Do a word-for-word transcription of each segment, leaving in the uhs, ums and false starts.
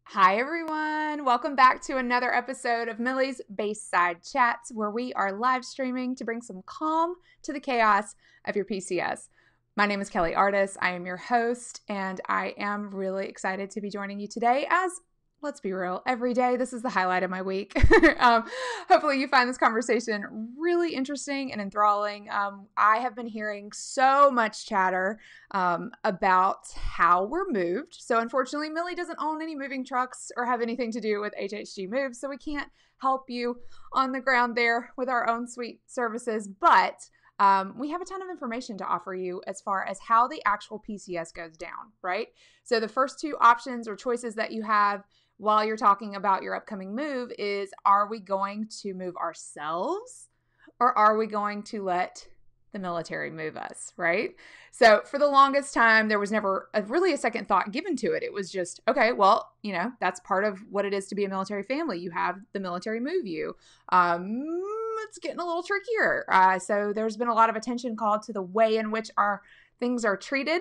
Hi, everyone. Welcome back to another episode of Millie's Bayside Chats, where we are live streaming to bring some calm to the chaos of your P C S. My name is Kelly Artis. I am your host, and I am really excited to be joining you today as, let's be real, every day. This is the highlight of my week. um, hopefully you find this conversation really interesting and enthralling. Um, I have been hearing so much chatter um, about how we're moved. So unfortunately, Millie doesn't own any moving trucks or have anything to do with H H G Moves, so we can't help you on the ground there with our own sweet services. But um, we have a ton of information to offer you as far as how the actual P C S goes down, right? So the first two options or choices that you have while you're talking about your upcoming move is, are we going to move ourselves or are we going to let the military move us, right? So for the longest time, there was never a, really a second thought given to it. It was just, okay, well, you know, that's part of what it is to be a military family. You have the military move you. Um, it's getting a little trickier. Uh, so there's been a lot of attention called to the way in which our things are treated.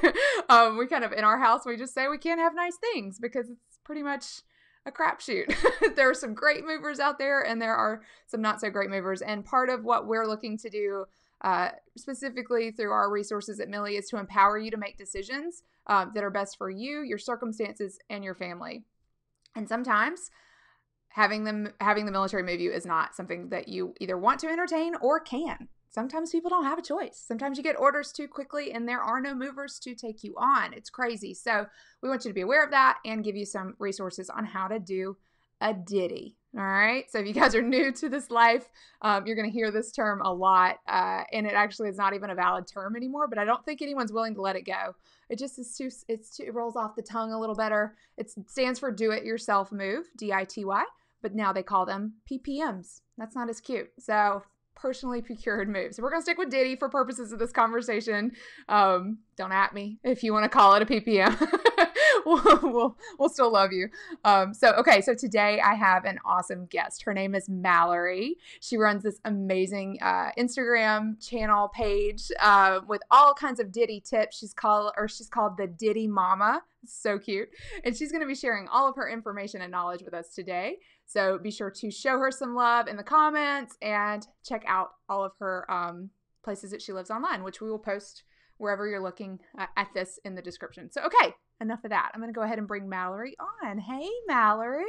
um, we kind of, in our house, we just say we can't have nice things because it's pretty much a crapshoot. There are some great movers out there and there are some not so great movers. And part of what we're looking to do uh, specifically through our resources at Millie is to empower you to make decisions um, that are best for you, your circumstances, and your family. And sometimes having them having the military move you is not something that you either want to entertain or can. Sometimes people don't have a choice. Sometimes you get orders too quickly and there are no movers to take you on. It's crazy. So we want you to be aware of that and give you some resources on how to do a ditty. All right. So if you guys are new to this life, um, you're going to hear this term a lot. Uh, and it actually is not even a valid term anymore, but I don't think anyone's willing to let it go. It just is too, it's too, it rolls off the tongue a little better. It stands for do it yourself move, D I T Y, but now they call them P P Ms. That's not as cute. So personally procured moves. So we're going to stick with ditty for purposes of this conversation. Um, don't at me if you want to call it a P P M. we'll, we'll, we'll still love you. Um, so, okay. So today I have an awesome guest. Her name is Mallory. She runs this amazing uh, Instagram channel page uh, with all kinds of ditty tips. She's called, or she's called the Ditty Mama. It's so cute. And she's going to be sharing all of her information and knowledge with us today. So be sure to show her some love in the comments and check out all of her um, places that she lives online, which we will post wherever you're looking uh, at this in the description. So, okay, enough of that. I'm going to go ahead and bring Mallory on. Hey, Mallory.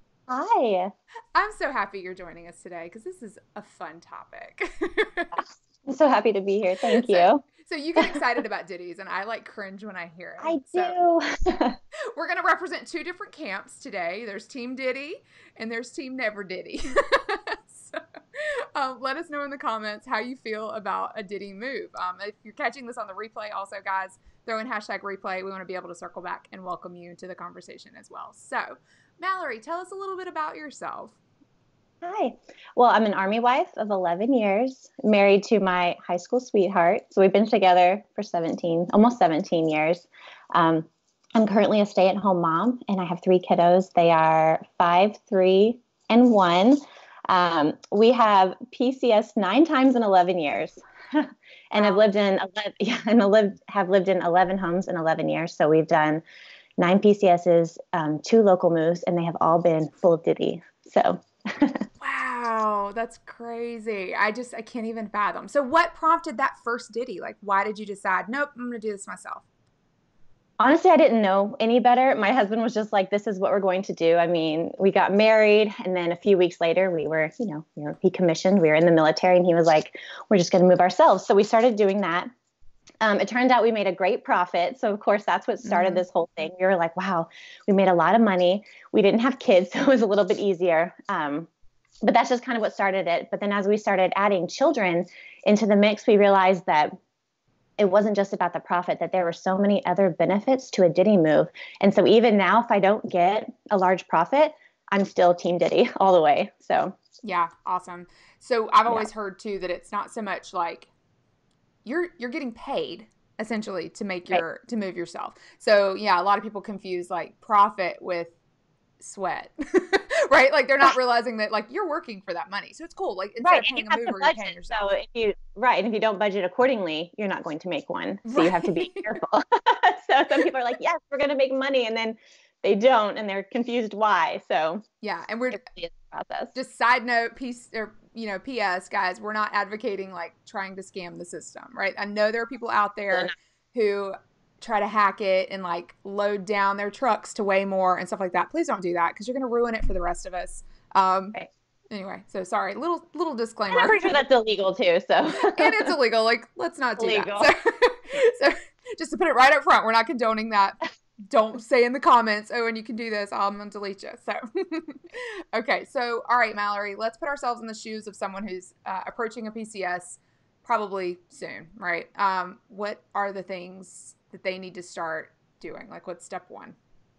Hi. I'm so happy you're joining us today because this is a fun topic. I'm so happy to be here. Thank you. So, so you get excited about ditties, and I like cringe when I hear it. I so do. We're going to represent two different camps today. There's Team Ditty and there's Team Never Ditty. so, um, let us know in the comments how you feel about a ditty move. Um, if you're catching this on the replay, also, guys, throw in hashtag replay. We want to be able to circle back and welcome you to the conversation as well. So, Mallory, tell us a little bit about yourself. Hi. Well, I'm an Army wife of eleven years, married to my high school sweetheart. So we've been together for seventeen, almost seventeen years. Um, I'm currently a stay-at-home mom, and I have three kiddos. They are five, three, and one. Um, we have P C S nine times in eleven years, and wow. I've lived in eleven, yeah, and lived have lived in eleven homes in eleven years. So we've done nine P C Ss, um, two local moves, and they have all been full ditty. So. Wow, that's crazy. I just, I can't even fathom. So what prompted that first ditty? Like, why did you decide, nope, I'm going to do this myself? Honestly, I didn't know any better. My husband was just like, this is what we're going to do. I mean, we got married, and then a few weeks later we were, you know, we were, he commissioned, we were in the military, and he was like, we're just going to move ourselves. So we started doing that. Um, it turned out we made a great profit. So of course, that's what started mm-hmm. this whole thing. We were like, wow, we made a lot of money. We didn't have kids, so it was a little bit easier. Um, but that's just kind of what started it. But then as we started adding children into the mix, we realized that it wasn't just about the profit, that there were so many other benefits to a ditty move. And so even now, if I don't get a large profit, I'm still Team Ditty all the way. So yeah, awesome. So I've always yeah. heard too that it's not so much like you're you're getting paid essentially to make your right. to move yourself. So yeah, a lot of people confuse like profit with sweat. Right? Like they're not realizing that like you're working for that money. So it's cool. Like instead right. of paying a mover, budget, you're paying yourself. So if you right, and if you don't budget accordingly, you're not going to make one. So right. you have to be careful. So some people are like, yes, we're going to make money, and then they don't, and they're confused why. So yeah, and we're it really is a process. Just side note, piece or you know, P S guys, we're not advocating like trying to scam the system, right? I know there are people out there who try to hack it and like load down their trucks to weigh more and stuff like that. Please don't do that because you're going to ruin it for the rest of us. Um, right. Anyway, so sorry, little little disclaimer. I'm pretty sure that's illegal too. So and it's illegal. Like, let's not do illegal. that. So, so just to put it right up front, we're not condoning that. Don't say in the comments, oh, and you can do this, I'm going to delete you. So, okay. So, all right, Mallory, let's put ourselves in the shoes of someone who's uh, approaching a P C S probably soon, right? Um, what are the things that they need to start doing? Like, what's step one?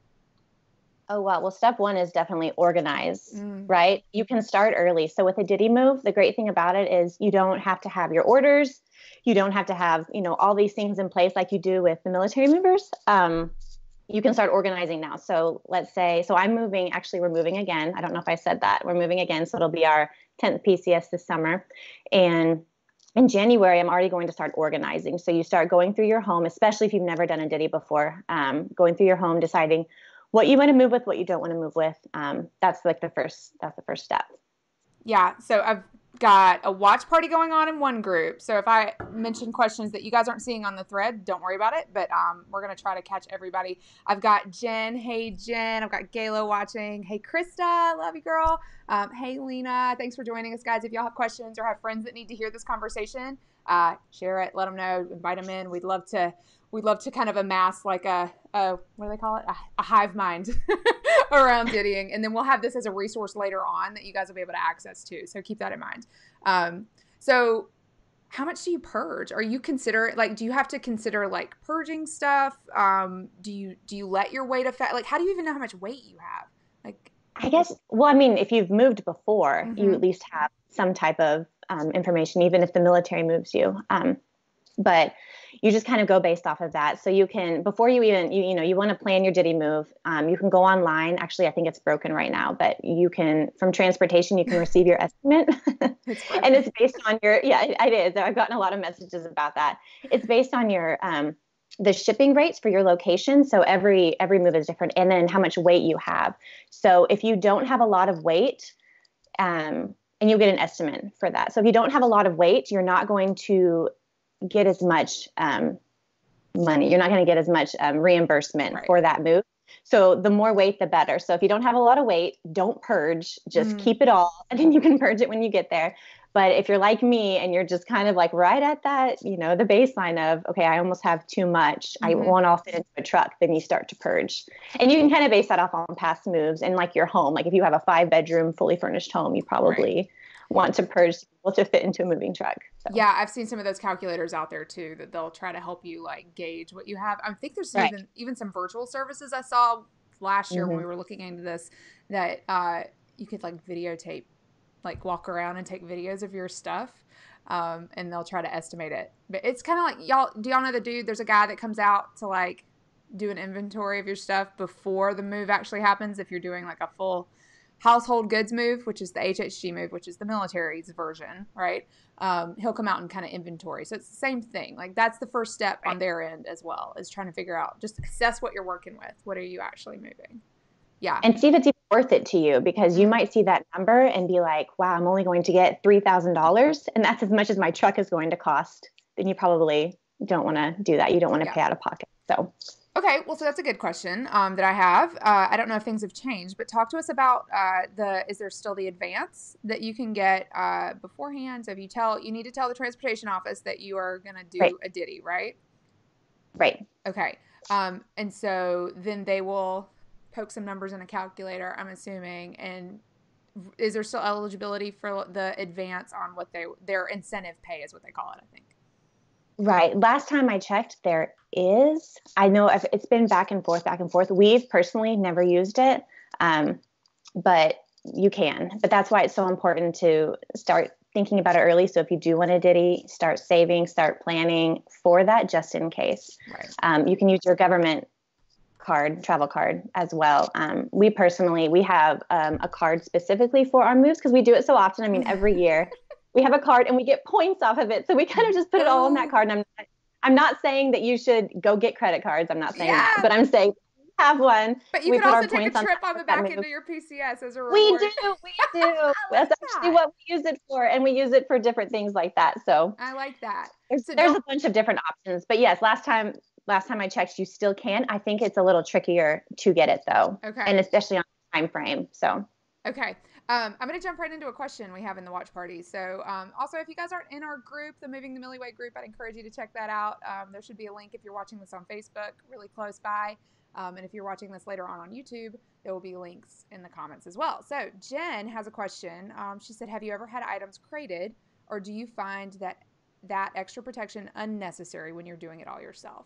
Oh, wow. Well, step one is definitely organize, mm. right? You can start early. So with a Diddy Move, the great thing about it is you don't have to have your orders. You don't have to have, you know, all these things in place like you do with the military movers. Um, you can start organizing now. So let's say, so I'm moving, actually we're moving again. I don't know if I said that. We're moving again. So it'll be our tenth P C S this summer. And in January, I'm already going to start organizing. So you start going through your home, especially if you've never done a Diddy before, um, going through your home, deciding what you want to move with, what you don't want to move with. Um, that's like the first, that's the first step. Yeah. So I've got a watch party going on in one group. So if I mention questions that you guys aren't seeing on the thread, don't worry about it. But um, we're going to try to catch everybody. I've got Jen. Hey, Jen. I've got Gayla watching. Hey, Krista. Love you, girl. Um, hey, Lena. Thanks for joining us, guys. If y'all have questions or have friends that need to hear this conversation, uh, share it. Let them know. Invite them in. We'd love to We'd love to kind of amass like a, a what do they call it? A, a hive mind around Diddying. And then we'll have this as a resource later on that you guys will be able to access too. So keep that in mind. Um, so how much do you purge? Are you consider like, do you have to consider like purging stuff? Um, do you, do you let your weight affect, like, how do you even know how much weight you have? Like, I guess, well, I mean, if you've moved before, mm-hmm. you at least have some type of um, information, even if the military moves you. Um, but you just kind of go based off of that. So you can, before you even, you, you know, you want to plan your Diddy move, um, you can go online. Actually, I think it's broken right now, but you can, from transportation, you can receive your estimate. It's and it's based on your, yeah, it, it is. I've gotten a lot of messages about that. It's based on your, um, the shipping rates for your location. So every, every move is different. And then how much weight you have. So if you don't have a lot of weight, um, and you'll get an estimate for that. So if you don't have a lot of weight, you're not going to get as much um, money. You're not going to get as much um, reimbursement right. for that move. So the more weight, the better. So if you don't have a lot of weight, don't purge, just mm. keep it all. And then you can purge it when you get there. But if you're like me and you're just kind of like right at that, you know, the baseline of, okay, I almost have too much. Mm-hmm. I won't all fit into a truck. Then you start to purge. And you can kind of base that off on past moves and like your home. Like if you have a five bedroom, fully furnished home, you probably right. want to purge to fit into a moving truck. So. Yeah, I've seen some of those calculators out there too that they'll try to help you like gauge what you have. I think there's right. even even some virtual services I saw last year mm-hmm. when we were looking into this that uh, you could like videotape, like walk around and take videos of your stuff, um, and they'll try to estimate it. But it's kind of like y'all. Do y'all know the dude? There's a guy that comes out to like do an inventory of your stuff before the move actually happens. If you're doing like a full household goods move, which is the H H G move, which is the military's version, right? Um, he'll come out and kind of inventory. So it's the same thing. Like that's the first step right. on their end as well, is trying to figure out, just assess what you're working with. What are you actually moving? Yeah. And see if it's even worth it to you, because you might see that number and be like, wow, I'm only going to get three thousand dollars. And that's as much as my truck is going to cost. Then you probably don't want to do that. You don't want to yeah. pay out of pocket. So okay, well, so that's a good question um, that I have. Uh, I don't know if things have changed, but talk to us about uh, the, is there still the advance that you can get uh, beforehand? So if you tell, you need to tell the transportation office that you are going to do right. a Diddy, right? Right. Okay. Um, and so then they will poke some numbers in a calculator, I'm assuming. And is there still eligibility for the advance on what they, their incentive pay is what they call it, I think. Right. Last time I checked, there is. I know if it's been back and forth, back and forth. We've personally never used it, um, but you can. But that's why it's so important to start thinking about it early. So if you do want a Diddy, start saving, start planning for that just in case. Right. Um, you can use your government card, travel card as well. Um, we personally, we have um, a card specifically for our moves because we do it so often. I mean, every year. We have a card and we get points off of it. So we kind of just put it all on that card. And I'm not, I'm not saying that you should go get credit cards. I'm not saying yeah. that, but I'm saying have one. But you we could put also our take a points on trip top on the of that back move. end of your P C S as a reward. We do, we do. That's like actually that. what we use it for, and we use it for different things like that. So I like that. there's, So there's don't- a bunch of different options. But yes, last time last time I checked, you still can. I think it's a little trickier to get it though, Okay. and especially on time frame. So Okay. Um, I'm going to jump right into a question we have in the watch party. So, um, also, if you guys aren't in our group, the Moving the Millie Way group, I'd encourage you to check that out. Um, there should be a link if you're watching this on Facebook, really close by. Um, and if you're watching this later on on YouTube, there will be links in the comments as well. So, Jen has a question. Um, she said, have you ever had items crated, or do you find that that extra protection unnecessary when you're doing it all yourself?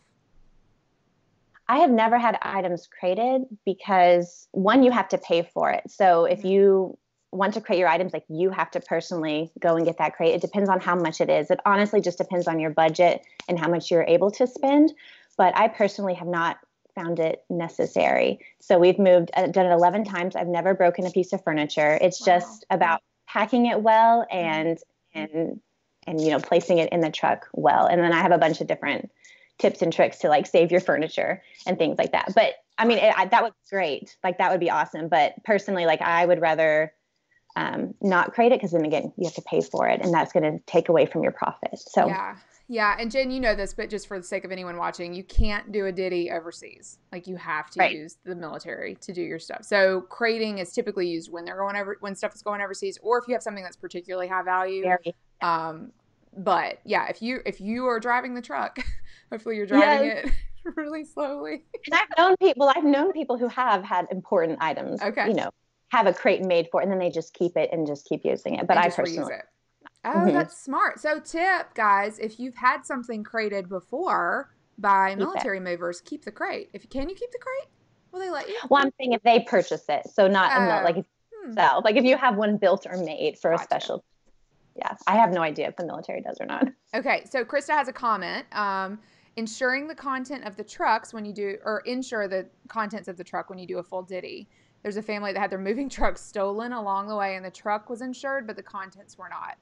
I have never had items crated because, one, you have to pay for it. So if you want to crate your items, like, you have to personally go and get that crate. It depends on how much it is. It honestly just depends on your budget and how much you're able to spend. But I personally have not found it necessary. So we've moved, uh, done it eleven times. I've never broken a piece of furniture. It's Wow. just about packing it well and, and, and, you know, placing it in the truck well. And then I have a bunch of different tips and tricks to like save your furniture and things like that. But I mean, it, I, that would be great. Like, that would be awesome. But personally, like, I would rather um, not crate it, because then again, you have to pay for it, and that's going to take away from your profit. So yeah. Yeah. And Jen, you know this, but just for the sake of anyone watching, you can't do a ditty overseas. Like, you have to right. use the military to do your stuff. So crating is typically used when they're going over, when stuff is going overseas, or if you have something that's particularly high value. Very. Um, but yeah, if you, if you are driving the truck, hopefully you're driving yes. it really slowly. And I've known people, I've known people who have had important items, okay. you know, have a crate made for it, and then they just keep it and just keep using it. But and I just personally, reuse it. Oh, mm-hmm. that's smart. So tip, guys, if you've had something crated before by keep military it. movers, keep the crate. If you can, you keep the crate. Will they let you? Well, I'm saying if they purchase it, so not Oh. uh, like if you Hmm. sell, like if you have one built or made for Gotcha. a special. Yeah, I have no idea if the military does or not. Okay, so Krista has a comment. Um, ensuring the content of the trucks when you do, or insure the contents of the truck when you do a full ditty. There's a family that had their moving truck stolen along the way, and the truck was insured, but the contents were not.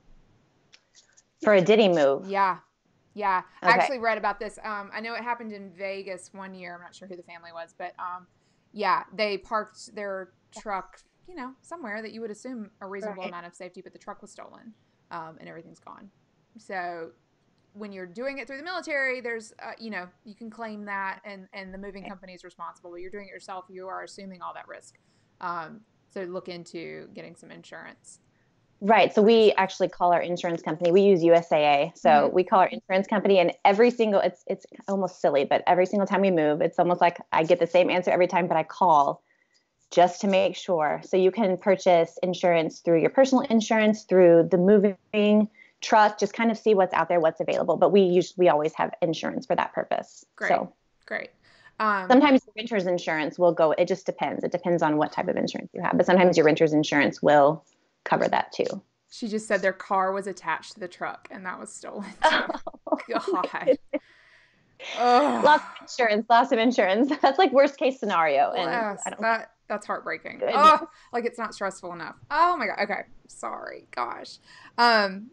For a ditty move. Yeah. Yeah. Okay. I actually read about this. Um, I know it happened in Vegas one year. I'm not sure who the family was, but um, yeah, they parked their truck, you know, somewhere that you would assume a reasonable Right. amount of safety, but the truck was stolen, um, and everything's gone. So when you're doing it through the military, there's, uh, you know, you can claim that, and, and the moving company is responsible. But you're doing it yourself, you are assuming all that risk. Um, so look into getting some insurance. Right. So we actually call our insurance company, we use U S A A. So Mhm. we call our insurance company, and every single, it's, it's almost silly, but every single time we move, it's almost like I get the same answer every time, but I call just to make sure. So you can purchase insurance through your personal insurance, through the moving truck, just kind of see what's out there, what's available. But we usually, we always have insurance for that purpose. Great. So Great. Um, sometimes your renter's insurance will go, it just depends. It depends on what type of insurance you have, but sometimes your renter's insurance will cover that too. She just said their car was attached to the truck and that was stolen. Too. Oh, God. Ugh. lots of insurance, lots of insurance. That's like worst case scenario. And Yes, I don't that that's heartbreaking. Goodness. Oh, like it's not stressful enough. Oh my God. Okay. Sorry. Gosh. Um,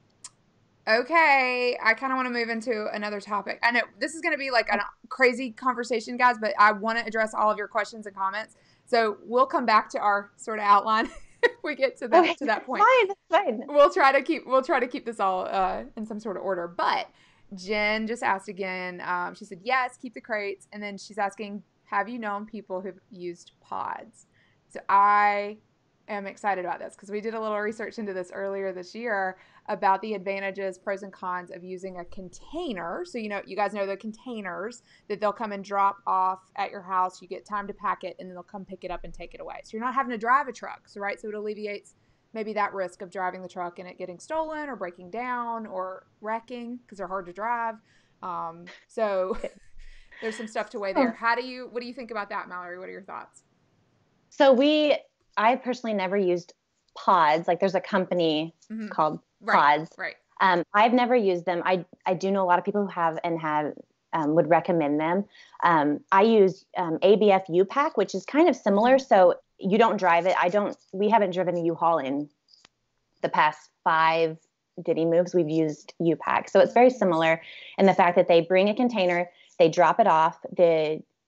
okay. I kind of want to move into another topic. I know this is going to be like a crazy conversation, guys, but I want to address all of your questions and comments. So we'll come back to our sort of outline if we get to that, Okay, to that point. Fine, fine. We'll try to keep we'll try to keep this all uh, in some sort of order. But Jen just asked again. Um, she said yes, keep the crates, and then she's asking, have you known people who've used pods? So I am excited about this because we did a little research into this earlier this year about the advantages, pros and cons of using a container. So you know, you guys know the containers that they'll come and drop off at your house. You get time to pack it, and then they'll come pick it up and take it away. So you're not having to drive a truck. So right, so it alleviates maybe that risk of driving the truck and it getting stolen or breaking down or wrecking because they're hard to drive. Um, so there's some stuff to weigh there. How do you, what do you think about that, Mallory? What are your thoughts? So we, I personally never used pods. Like there's a company Mhm. called Right, Pods. right. Um, I've never used them. I, I do know a lot of people who have and have um, would recommend them. Um, I use um, A B F U-Pack, which is kind of similar. So you don't drive it. I don't, we haven't driven a U-Haul in the past five ditty moves. We've used U-Pack. So it's very similar in the fact that they bring a container, they drop it off. The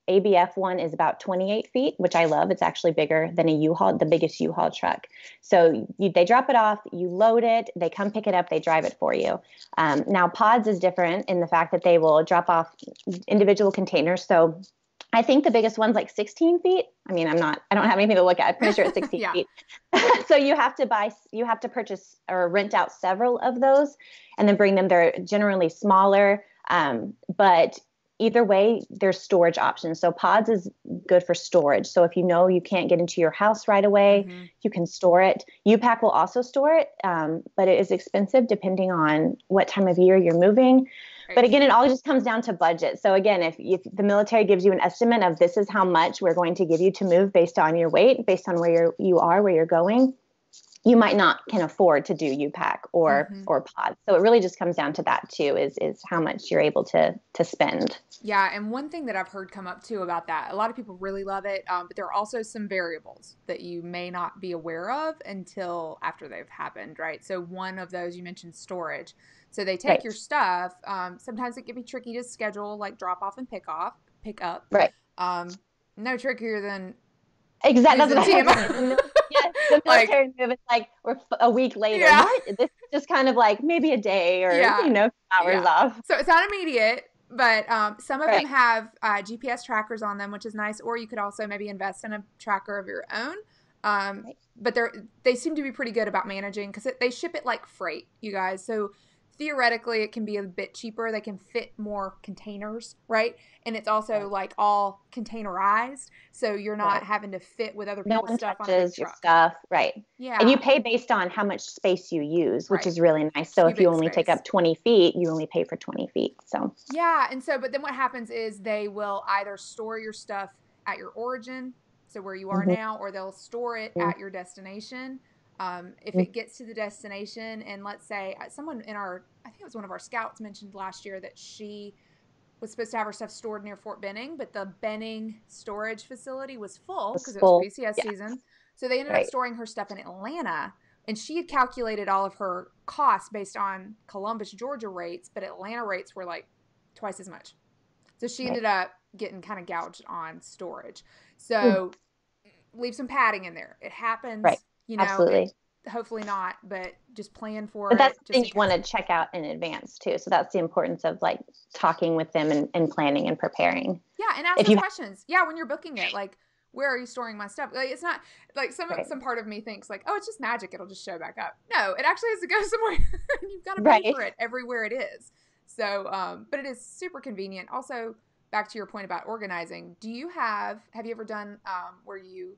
A B F one is about twenty-eight feet, which I love. It's actually bigger than a U-Haul, the biggest U-Haul truck. So you, they drop it off, you load it, they come pick it up, they drive it for you. Um, now pods is different in the fact that they will drop off individual containers. So I think the biggest one's like sixteen feet. I mean, I'm not, I don't have anything to look at. I'm pretty sure it's sixteen yeah. feet. So you have to buy, you have to purchase or rent out several of those and then bring them. They're generally smaller. Um, but either way, there's storage options. So pods is good for storage. So if you know you can't get into your house right away, mm-hmm. you can store it. U-Pack will also store it, um, but it is expensive depending on what time of year you're moving. Right. But again, it all just comes down to budget. So again, if, if the military gives you an estimate of this is how much we're going to give you to move based on your weight, based on where you're, you are, where you're going, you might not can afford to do U-Pack or mm-hmm. or pods. So it really just comes down to that too, is is how much you're able to to spend. Yeah, and one thing that I've heard come up too about that, a lot of people really love it, um, but there are also some variables that you may not be aware of until after they've happened, right? So one of those, you mentioned storage. So they take right. your stuff. Um, sometimes it can be tricky to schedule, like drop off and pick off, pick up. Right. Um, no trickier than exactly. That's T M I. Yeah, the military like, move, it's like we're a week later. Yeah. What? This is just kind of like maybe a day or, yeah. you know, hours yeah. off. So it's not immediate, but um, some of right. them have uh, G P S trackers on them, which is nice. Or you could also maybe invest in a tracker of your own. Um, right. But they're, they seem to be pretty good about managing because they ship it like freight, you guys. So theoretically, it can be a bit cheaper. They can fit more containers, right? And it's also right. like all containerized, so you're not right. having to fit with other no people's one stuff touches on a big your truck. stuff, right? Yeah, and you pay based on how much space you use, which right. is really nice. So Cubic if you only space. take up twenty feet, you only pay for twenty feet. So yeah, and so but then what happens is they will either store your stuff at your origin, so where you are mm-hmm. now, or they'll store it mm-hmm. at your destination. Um, if mm-hmm. it gets to the destination, and let's say someone in our, I think it was one of our scouts mentioned last year that she was supposed to have her stuff stored near Fort Benning, but the Benning storage facility was full because it was P C S yeah. season. So they ended right. up storing her stuff in Atlanta, and she had calculated all of her costs based on Columbus, Georgia rates, but Atlanta rates were like twice as much. So she right. ended up getting kind of gouged on storage. So mm. leave some padding in there. It happens. Right. You know, absolutely. It, hopefully not, but just plan for but it. That's the thing you want to check out in advance too. So that's the importance of like talking with them and, and planning and preparing. Yeah, and ask them questions. Yeah, when you're booking it, like, where are you storing my stuff? Like, it's not like some right. some part of me thinks like, oh, it's just magic. It'll just show back up. No, it actually has to go somewhere, and you've got to pay right. for it everywhere it is. So, um, but it is super convenient. Also, back to your point about organizing. Do you have? Have you ever done um, where you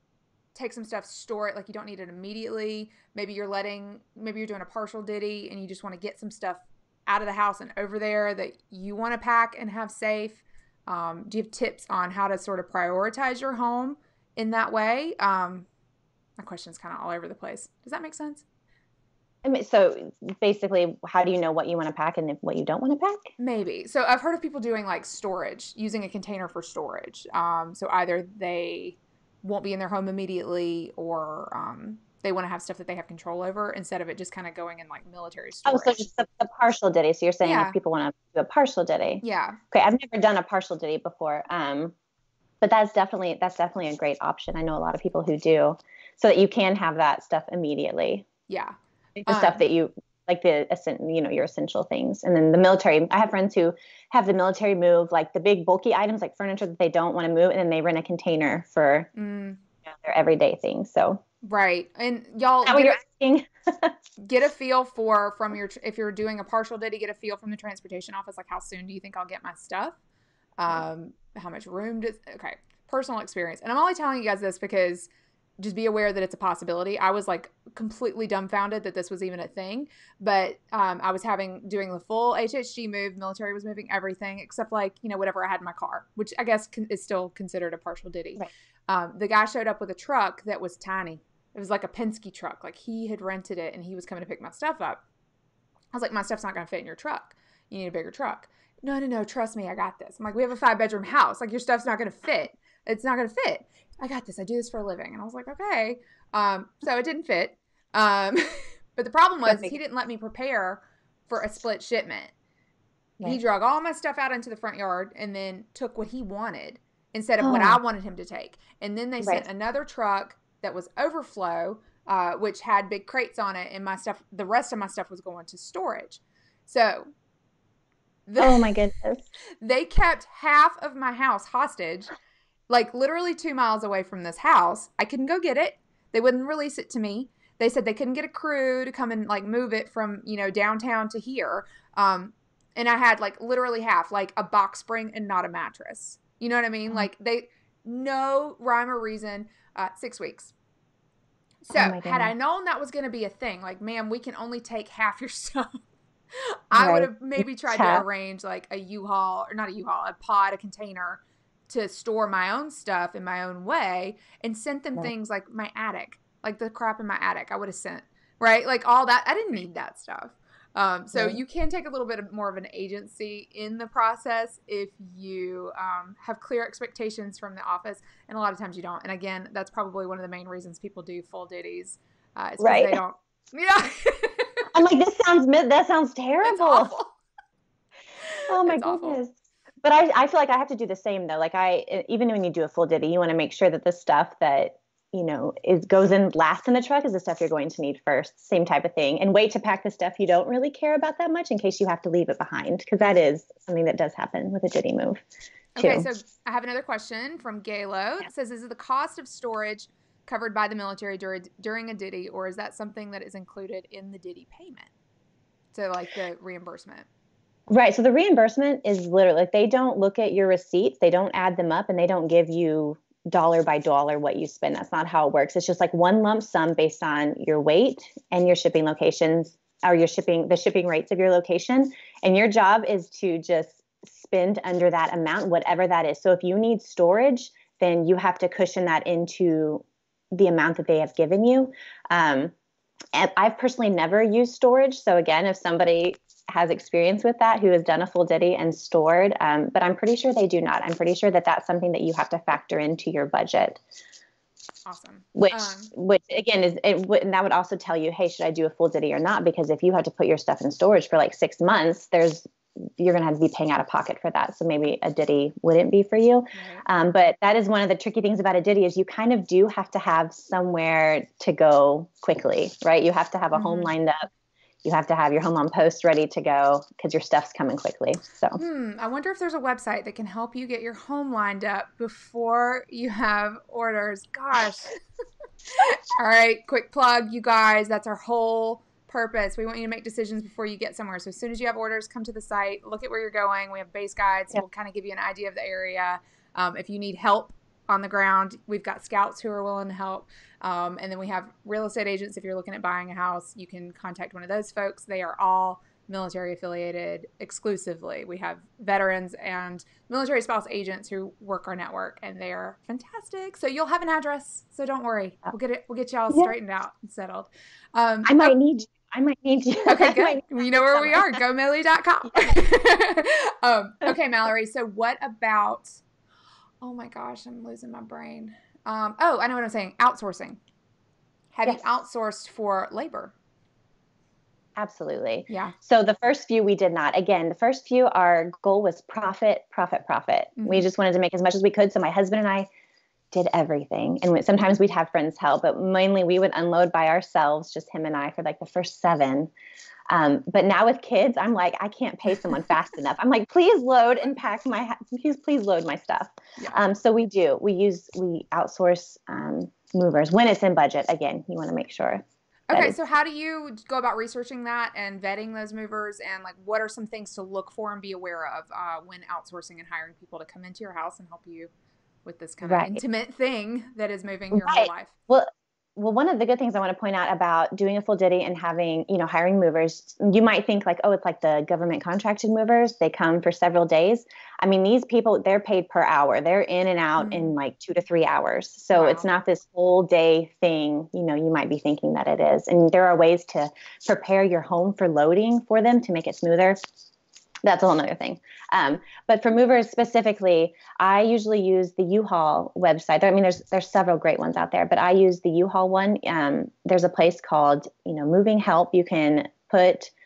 take some stuff, store it, like you don't need it immediately. Maybe you're letting, maybe you're doing a partial ditty and you just want to get some stuff out of the house and over there that you want to pack and have safe. Um, do you have tips on how to sort of prioritize your home in that way? Um, my question's kind of all over the place. Does that make sense? I mean, so basically, how do you know what you want to pack and what you don't want to pack? Maybe. So I've heard of people doing like storage, using a container for storage. Um, so either they won't be in their home immediately, or um, they want to have stuff that they have control over instead of it just kind of going in like military storage. Oh, so just the, the partial ditty. So you're saying yeah. if people want to do a partial ditty. Yeah. Okay, I've never done a partial ditty before, um, but that's definitely that's definitely a great option. I know a lot of people who do, so that you can have that stuff immediately. Yeah. The um, stuff that you like, the you know your essential things, and then the military. I have friends who have the military move like the big bulky items like furniture that they don't want to move, and then they rent a container for mm. you know, their everyday things. So right, and y'all is that what you're asking? Get a feel for from your if you're doing a partial ditty, get a feel from the transportation office, like how soon do you think I'll get my stuff? Um, how much room does okay personal experience, and I'm only telling you guys this because. Just be aware that it's a possibility. I was like completely dumbfounded that this was even a thing, but um, I was having doing the full H H G move. Military was moving everything except like, you know, whatever I had in my car, which I guess con- is still considered a partial ditty. Right. Um, the guy showed up with a truck that was tiny. It was like a Penske truck. Like he had rented it and he was coming to pick my stuff up. I was like, my stuff's not going to fit in your truck. You need a bigger truck. No, no, no. Trust me. I got this. I'm like, we have a five bedroom house. Like your stuff's not going to fit. It's not going to fit. I got this. I do this for a living. And I was like, okay. Um, so it didn't fit. Um, but the problem was he didn't let me prepare for a split shipment. Right. He drug all my stuff out into the front yard and then took what he wanted instead of what I Oh, wanted him to take. And then they sent right. another truck that was overflow, uh, which had big crates on it, and my stuff, the rest of my stuff was going to storage. So the, Oh my goodness. they kept half of my house hostage, like literally two miles away from this house. I couldn't go get it. They wouldn't release it to me. They said they couldn't get a crew to come and like move it from, you know, downtown to here. Um, and I had like literally half, like a box spring and not a mattress. You know what I mean? Oh, Like they, no rhyme or reason, uh, six weeks. So oh my had I goodness. known that was going to be a thing, like, ma'am, we can only take half your stuff. I would Right. have maybe tried to Chat. arrange like a U-Haul, or not a U-Haul, a pod, a container to store my own stuff in my own way, and sent them Right. things like my attic, like the crap in my attic I would have sent, right? Like all that. I didn't need that stuff. Um, so Right. you can take a little bit of more of an agency in the process if you um, have clear expectations from the office, and a lot of times you don't. And again, that's probably one of the main reasons people do full ditties. Uh, it's because Right. they don't. Yeah, I'm like, this sounds mid that sounds it's terrible. awful. Oh my It's awful. goodness. But I, I feel like I have to do the same though. Like I, e, even when you do a full ditty, you want to make sure that the stuff that, you know, is goes in last in the truck is the stuff you're going to need first. Same type of thing. And wait to pack the stuff you don't really care about that much in case you have to leave it behind. Cause that is something that does happen with a ditty move Okay, too. so I have another question from Galo. Yeah. It says, is the cost of storage covered by the military during, during a ditty, or is that something that is included in the ditty payment? So like the reimbursement. Right. So the reimbursement is literally like they don't look at your receipts, they don't add them up, and they don't give you dollar by dollar what you spend. That's not how it works. It's just like one lump sum based on your weight and your shipping locations or your shipping, the shipping rates of your location. And your job is to just spend under that amount, whatever that is. So if you need storage, then you have to cushion that into the amount that they have given you. Um, and I've personally never used storage. So again, if somebody has experience with that who has done a full ditty and stored, um, but I'm pretty sure they do not. I'm pretty sure that that's something that you have to factor into your budget. Awesome. Which, Um, which again is, it would, and that would also tell you, hey, should I do a full ditty or not? Because if you have to put your stuff in storage for like six months, there's you're going to have to be paying out of pocket for that. So maybe a ditty wouldn't be for you. right. Um, but that is one of the tricky things about a ditty is you kind of do have to have somewhere to go quickly, right? You have to have a home Mm-hmm. lined up. You have to have your home on post ready to go because your stuff's coming quickly. So Hmm. I wonder if there's a website that can help you get your home lined up before you have orders. Gosh. All right. Quick plug, you guys. That's our whole purpose. We want you to make decisions before you get somewhere. So as soon as you have orders, come to the site, look at where you're going. We have base guides. yeah. We'll kind of give you an idea of the area. Um, if you need help on the ground, we've got scouts who are willing to help. Um, and then we have real estate agents. If you're looking at buying a house, you can contact one of those folks. They are all military affiliated exclusively. We have veterans and military spouse agents who work our network, and they are fantastic. So you'll have an address. So don't worry. We'll get it. We'll get you all Yeah. straightened out and settled. Um, I might need you. I might need you. Okay, I good. might- You know where we are. go millie dot com. um, okay, Mallory. So what about, oh my gosh, I'm losing my brain. Um, oh, I know what I'm saying. Outsourcing. Have Yes. you outsourced for labor? Absolutely. Yeah. So the first few we did not. Again, the first few, our goal was profit, profit, profit. Mhm. We just wanted to make as much as we could. So my husband and I did everything. And we, sometimes we'd have friends help, but mainly we would unload by ourselves, just him and I, for like the first seven. Um, but now with kids, I'm like, I can't pay someone fast enough. I'm like, please load and pack my, ha- please, please load my stuff. Yeah. Um, so we do, we use, we outsource um, movers when it's in budget. Again, you want to make sure. that Okay, it's- so how do you go about researching that and vetting those movers, and like what are some things to look for and be aware of uh, when outsourcing and hiring people to come into your house and help you with this kind of Right. intimate thing that is moving your Right. whole life? Well, well, one of the good things I want to point out about doing a full ditty and having, you know, hiring movers, you might think like, oh, it's like the government contracted movers. They come for several days. I mean, these people, they're paid per hour. They're in and out Mm. in like two to three hours. So Wow. it's not this whole day thing, you know, you might be thinking that it is. And there are ways to prepare your home for loading for them to make it smoother. That's a whole nother thing. Um, but for movers specifically, I usually use the U-Haul website. I mean, there's there's several great ones out there, but I use the U-Haul one. Um, there's a place called, you know, Moving Help. You can put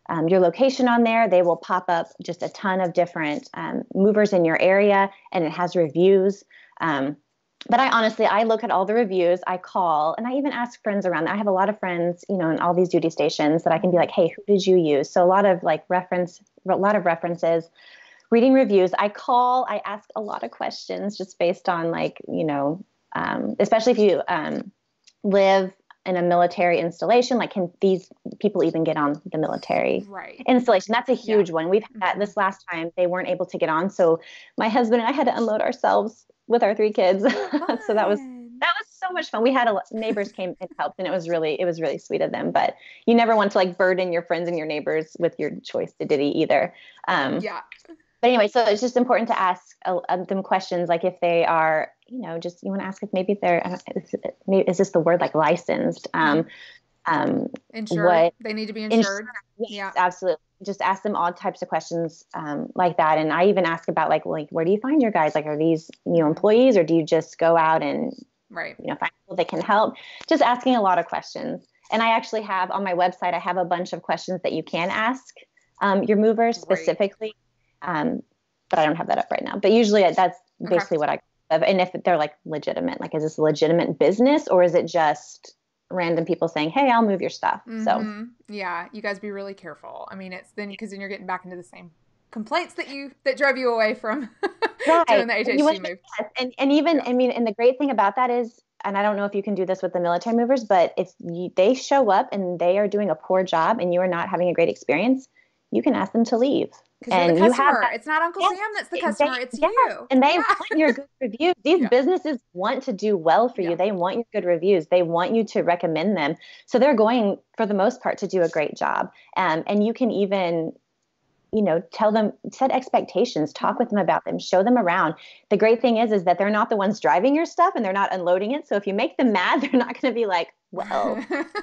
um, your location on there. They will pop up just a ton of different um, movers in your area, and it has reviews. Um, but I honestly, I look at all the reviews, I call, and I even ask friends around. I have a lot of friends, you know, in all these duty stations that I can be like, hey, who did you use? So a lot of like reference, a lot of references, reading reviews. I call, I ask a lot of questions just based on like, you know, um, especially if you um, live in a military installation, like can these people even get on the military right. installation? That's a huge Yeah. one. We've had that this last time. They weren't able to get on. So my husband and I had to unload ourselves with our three kids. So that was, that was so much fun. We had a, neighbors came and helped, and it was really, it was really sweet of them, but you never want to like burden your friends and your neighbors with your choice to Diddy either. Um, yeah. But anyway, so it's just important to ask uh, them questions, like if they are, you know, just you want to ask if maybe they're, I don't, is, maybe, is this the word like licensed? Um, um, insured. What they need to be insured. Yes, yeah, absolutely. Just ask them all types of questions um, like that. And I even ask about like, like, where do you find your guys? Like, are these, you know, employees, or do you just go out and, right. you know, find people that can help? Just asking a lot of questions. And I actually have on my website, I have a bunch of questions that you can ask um, your movers specifically. Um, but I don't have that up right now. But usually that's basically okay. what I, and if they're like legitimate, like, is this a legitimate business, or is it just random people saying, hey, I'll move your stuff? Mm-hmm. So yeah, you guys be really careful. I mean, it's then because then you're getting back into the same complaints that you, that drove you away from right. doing the H H C move. Yes. And, and even, yeah. I mean, and the great thing about that is, and I don't know if you can do this with the military movers, but if you, they show up and they are doing a poor job and you are not having a great experience, you can ask them to leave. And you have that, it's not Uncle yes, Sam that's the customer, they, it's yes, you. And they yeah. want your good reviews. These yeah. businesses want to do well for you. Yeah. They want your good reviews. They want you to recommend them. So they're going, for the most part, to do a great job. Um, and you can even, you know, tell them, set expectations, talk mm-hmm. with them about them, show them around. The great thing is, is that they're not the ones driving your stuff and they're not unloading it. So if you make them mad, they're not going to be like, well,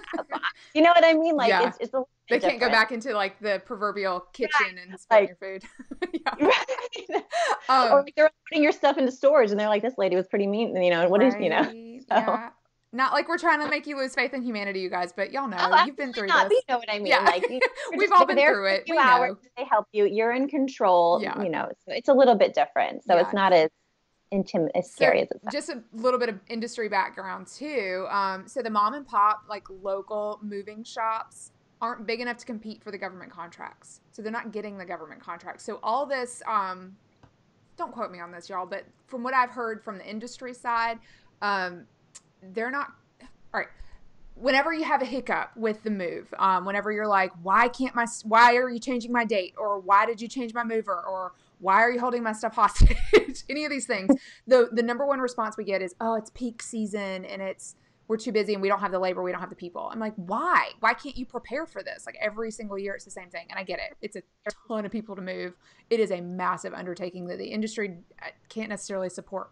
you know what I mean? Like yeah. it's, it's a they different. Can't go back into like the proverbial kitchen right. and spit like, your food. yeah. Right. Um, or like they're putting your stuff into storage and they're like, this lady was pretty mean. You know, what right. is, you know, so. yeah. Not like we're trying to make you lose faith in humanity, you guys, but y'all know oh, you've been through not. this. You know what I mean? Yeah. Like you, we've all been through it. Few we hours, know. They help you. You're in control. Yeah. You know, so it's a little bit different. So yeah. it's not as intimate, as scary so as it sounds. Just a little bit of industry background too. Um, so the mom and pop, like local moving shops, aren't big enough to compete for the government contracts. So they're not getting the government contracts. So all this, um, don't quote me on this, y'all, but from what I've heard from the industry side, um, they're not, all right. Whenever you have a hiccup with the move, um, whenever you're like, why can't my, why are you changing my date? Or why did you change my mover? Or why are you holding my stuff hostage? Any of these things. The the number one response we get is, oh, it's peak season and it's, we're too busy and we don't have the labor. We don't have the people. I'm like, why? Why can't you prepare for this? Like every single year, it's the same thing. And I get it. It's a ton of people to move. It is a massive undertaking that the industry can't necessarily support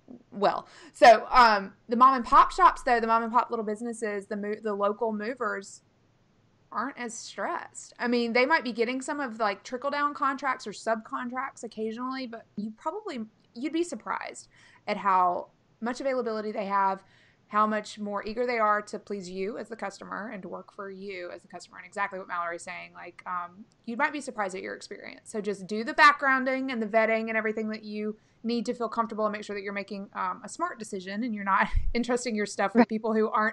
well. So um, the mom and pop shops, though, the mom and pop little businesses, the mo- the local movers aren't as stressed. I mean, they might be getting some of like trickle down contracts or subcontracts occasionally, but you probably, you'd be surprised at how much availability they have, how much more eager they are to please you as the customer and to work for you as the customer. And exactly what Mallory's saying, like, um, you might be surprised at your experience. So just do the backgrounding and the vetting and everything that you need to feel comfortable and make sure that you're making um, a smart decision and you're not entrusting your stuff with people who aren't,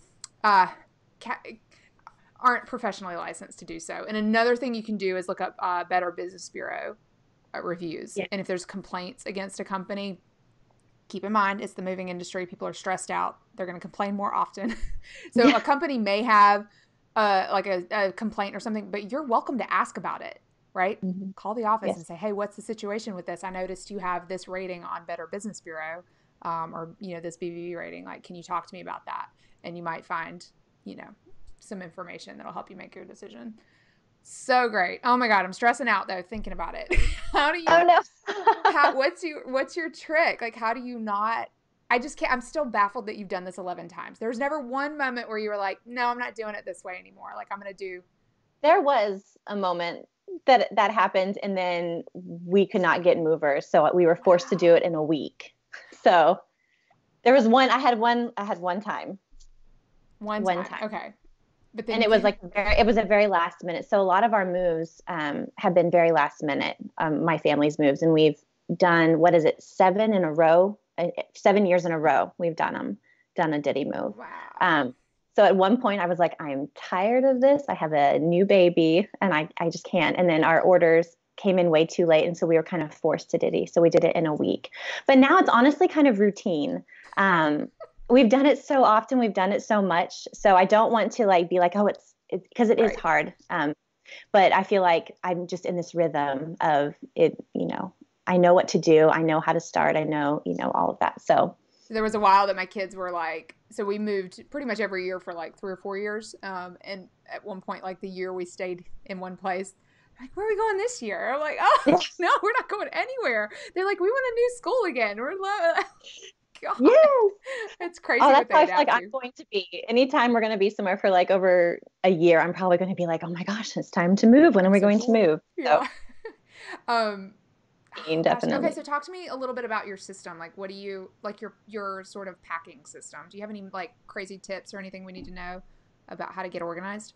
uh, ca- aren't professionally licensed to do so. And another thing you can do is look up uh, Better Business Bureau uh, reviews. Yeah. And if there's complaints against a company, keep in mind, it's the moving industry. People are stressed out. They're going to complain more often. so yeah. A company may have uh, like a, a complaint or something, but you're welcome to ask about it, right? Mm-hmm. Call the office yes. and say, hey, what's the situation with this? I noticed you have this rating on Better Business Bureau um, or, you know, this B B B rating. Like, can you talk to me about that? And you might find, you know, some information that'll help you make your decision. So great. Oh my God. I'm stressing out though, thinking about it. How do you, oh no. how, what's your, what's your trick? Like, how do you not, I just can't, I'm still baffled that you've done this eleven times. There's never one moment where you were like, no, I'm not doing it this way anymore. Like I'm going to do. There was a moment that that happened and then we could not get movers. So we were forced wow. to do it in a week. So there was one, I had one, I had one time. One, one time. time. Okay. But then And you it was can't. like very, it was a very last minute. So a lot of our moves um, have been very last minute. Um, my family's moves, and we've done what is it, seven in a row, uh, seven years in a row. We've done them, done a Diddy move. Wow. Um, so at one point, I was like, I'm tired of this. I have a new baby, and I I just can't. And then our orders came in way too late, and so we were kind of forced to Diddy. So we did it in a week. But now it's honestly kind of routine. Um, we've done it so often, we've done it so much, so I don't want to like be like, oh, it's because it is Right. hard, um, but I feel like I'm just in this rhythm of it. You know, I know what to do, I know how to start, I know, you know, all of that. So There was a while that my kids were like, so we moved pretty much every year for like three or four years. Um, and at one point, like the year we stayed in one place, like, where are we going this year? I'm like, oh, no, we're not going anywhere. They're like, we want a new school again. We're like, God, yes. it's Oh, crazy what that's how they I feel like adapt I'm to. going to be. Anytime we're going to be somewhere for like over a year, I'm probably going to be like, oh my gosh, it's time to move. When are I'm we so going to bored. move? So, Yeah. um, oh gosh. Okay, definitely. so talk to me a little bit about your system. Like, what do you like your your sort of packing system? Do you have any like crazy tips or anything we need to know about how to get organized?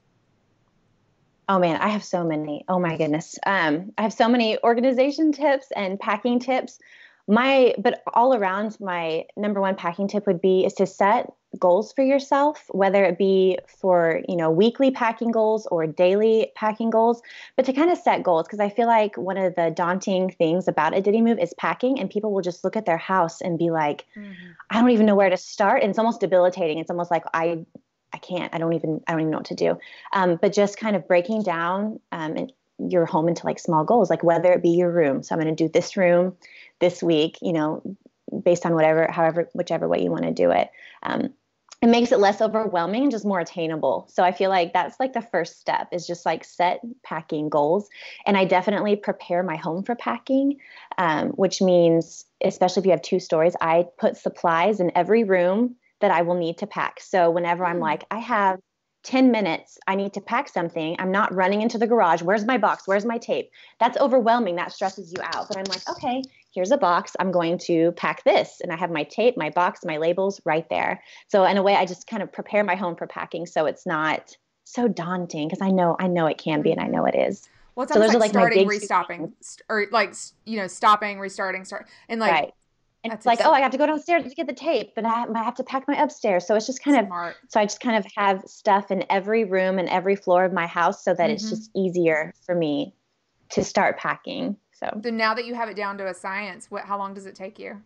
Oh man, I have so many. Oh my goodness. Um, I have so many organization tips and packing tips. My, but all around, my number one packing tip would be is to set goals for yourself, whether it be for, you know, weekly packing goals or daily packing goals, but to kind of set goals. Cause I feel like one of the daunting things about a Diddy move is packing, and people will just look at their house and be like, Mm-hmm. I don't even know where to start. And it's almost debilitating. It's almost like I I can't. I don't even I don't even know what to do. Um, but just kind of breaking down um, your home into like small goals, like whether it be your room. So I'm going to do this room this week, you know, based on whatever, however, whichever way you want to do it. Um, it makes it less overwhelming and just more attainable. So I feel like that's like the first step is just like set packing goals. And I definitely prepare my home for packing, um, which means, especially if you have two stories, I put supplies in every room that I will need to pack. So whenever I'm Hmm. like, I have ten minutes, I need to pack something, I'm not running into the garage. Where's my box? Where's my tape? That's overwhelming. That stresses you out. But I'm like, okay, here's a box. I'm going to pack this. And I have my tape, my box, my labels right there. So in a way, I just kind of prepare my home for packing so it's not so daunting, because I know, I know it can be, and I Mm-hmm. know it is. Well, it's So almost those are like like my starting, big two things. restopping, st- or like you know, stopping, restarting, start, and like Right. And that's it's like, oh, ex- I have to go downstairs to get the tape, but I, I have to pack my upstairs. So it's just kind of, smart. so I just kind of have stuff in every room and every floor of my house so that it's Mm-hmm. just easier for me to start packing. So So now that you have it down to a science, what? How long does it take you?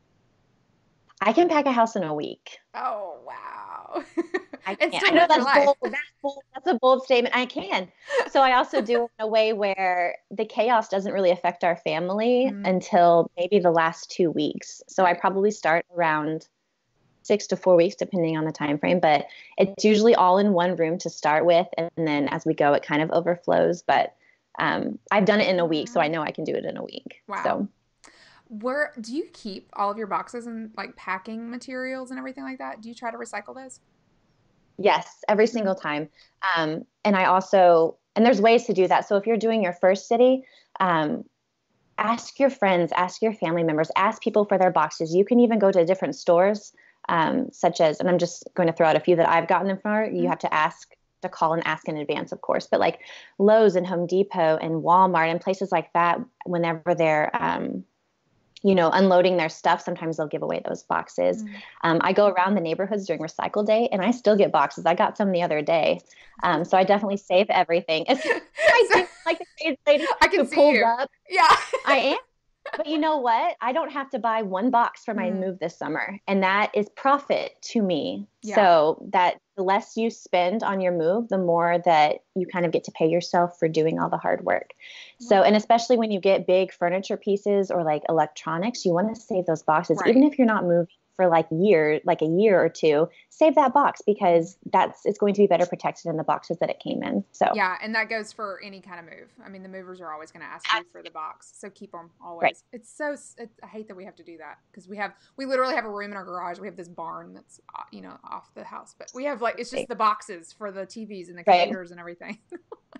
I can pack a house in a week. Oh wow! I And can. still I know live your that's life. bold. That's bold. That's a bold statement. I can. So I also do it in a way where the chaos doesn't really affect our family Mm, until maybe the last two weeks. So I right. probably start around six to four weeks, depending on the time frame. But it's usually all in one room to start with, and then as we go, it kind of overflows. But um, I've done it in a week, so I Wow. know I can do it in a week. Wow. So Where do you keep all of your boxes and like packing materials and everything like that? Do you try to recycle those? yes, every Mm, single time. Um, and I also, and there's ways to do that. So if you're doing your first city, um, ask your friends, ask your family members, ask people for their boxes. You can even go to different stores, um, such as, and I'm just going to throw out a few that I've gotten them from. You mm, have to ask to call and ask in advance, of course, but like Lowe's and Home Depot and Walmart and places like that, whenever they're, um, you know, unloading their stuff, sometimes they'll give away those boxes. mm. Um, I go around the neighborhoods during recycle day, and I still get boxes. I got some the other day. Um, so I definitely save everything. It's, I So do like the crazy lady I who can see pulls you. up. Yeah. I am. But you know what? I don't have to buy one box for my Mm, move this summer, and that is profit to me. yeah. So that the less you spend on your move, the more that you kind of get to pay yourself for doing all the hard work. So, and Wow. especially when you get big furniture pieces or like electronics, you want to save those boxes, even Right. if you're not moving for like year, like a year or two, save that box because that's it's going to be better protected in the boxes that it came in. So, Yeah, and that goes for any kind of move. I mean, the movers are always going to ask you for the box, so keep them right. always. It's so it, I hate that we have to do that because we have we literally have a room in our garage. We have this barn that's uh, you know off the house, but we have like it's just the boxes for the T Vs and the Right. computers and everything.